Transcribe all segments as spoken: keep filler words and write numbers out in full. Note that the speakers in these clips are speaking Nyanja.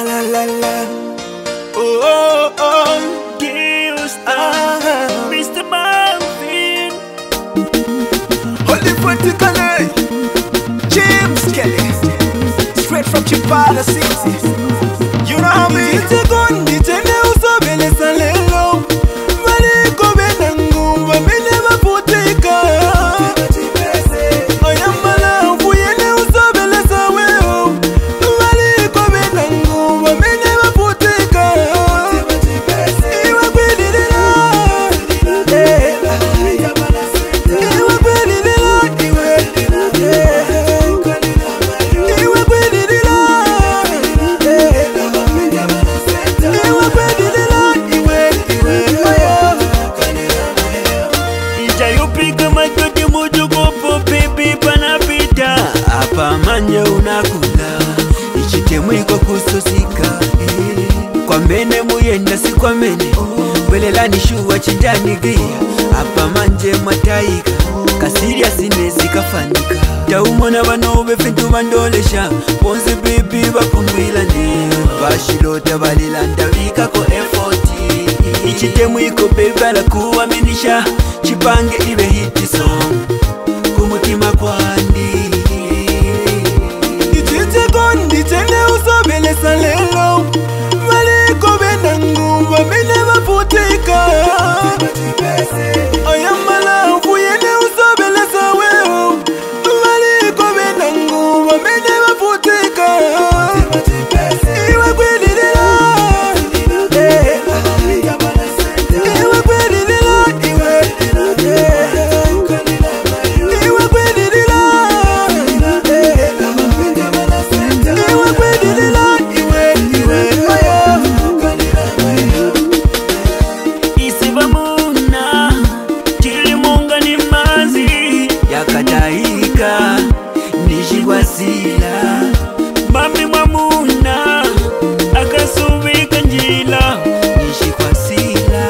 La la la la. Oh oh oh. Houston, Mister Marvin. Holy vertically. James Kelly. Straight from Chipala City. You know how me. Nite kon nitende usobele salelo. Mali ko benangu wa mene maputika. Oyamala ufuyene usobele saweo. Mali ko benangu wa mene maputika. Iwa kwelilila. Iwa kwelilila. Iwa kwelilila. Apa manya unakula ichitemu iko kusosika eh. Kwa mene muyenda si kwa mene Welela nishuwa chindani gia Apa manje mataika Kasiria sinezi kafanika Taumona wanobe fintu bandolesha Ponzi bibi bakumwila ne Bashilota balilanda vika ko efforti Ichitemu iko bebala kuwaminisha Chipange ibe hiti song Kumutima kwandi Nitende usobele salelo. Mali ko benangu wa mene maputika. Oyamala ufuyene usobele saweo. Mali ko benangu wa mene maputika. Iwa kwelilila. Iwa kwelilila. Iwa kwelilila. Isibamuna Chilimunga ni mazi Yakataika Nishiwasila Mami mwamuna Akasubika njila Nishikwasila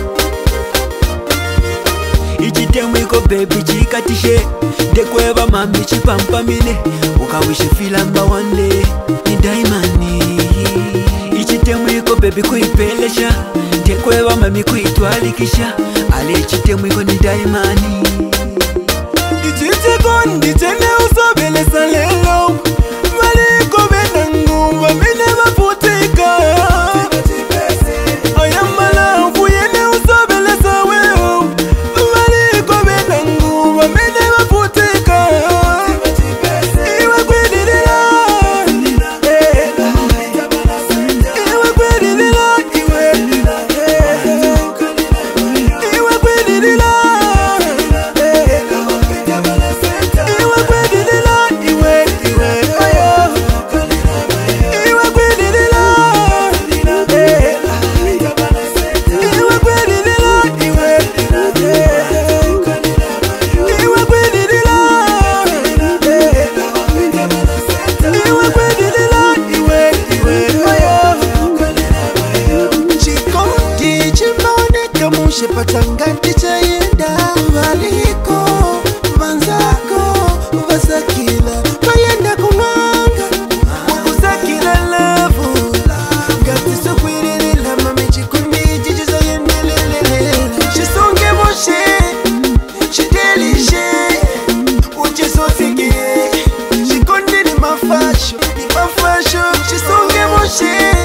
Ichitemu iko baby chikatishe Dekweba mami chipampamine Ukawishi filamba one day Ni daimani Ichitemu iko baby kuipelesha Dekweba mami kuitwalikisha Ale ichitemu iko ni daimani Ichiteko nitende usobele salelo. Mali ko benangu wa mene maputika. Oyamala ufuyene usobele saweo. Mali ko benangu wa mene maputika. Iwa kwelilila. Iwa kwelilila. Iwa kwelilila. Patangati chayenda waliko manzako wasakila bayenda kumanga wakusakila lavu ngati sokwirela mami chikundi jijiza yendelelele chisonge moshe chidelishe uchisosike chikundi ni mafasho ni mafasho chisonge moshe